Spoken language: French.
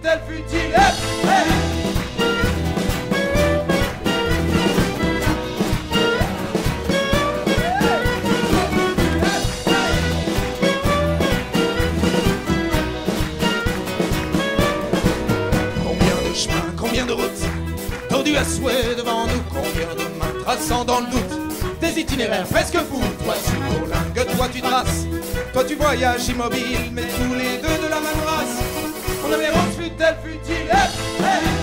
tel fut-il. Hey, hey. Combien de routes tordues à souhait devant nous, combien de mains traçant dans le doute des itinéraires presque fous. Toi tu bourlingues, toi tu traces, toi tu voyages immobile, mais tous les deux de la même race. Mon ami, fut tel fut-il. Hey, hey.